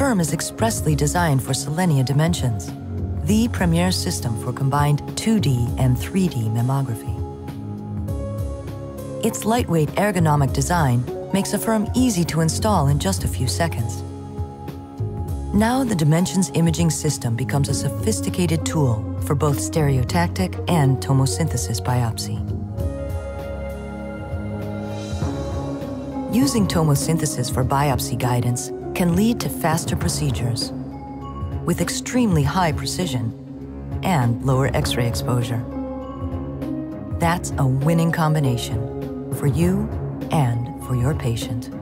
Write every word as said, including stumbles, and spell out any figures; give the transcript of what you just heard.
Affirm is expressly designed for selenia dimensions, the premier system for combined two D and three D mammography. Its lightweight ergonomic design makes Affirm easy to install in just a few seconds. Now the Dimensions imaging system becomes a sophisticated tool for both stereotactic and tomosynthesis biopsy. Using tomosynthesis for biopsy guidance can lead to faster procedures with extremely high precision and lower X-ray exposure. That's a winning combination for you and for your patient.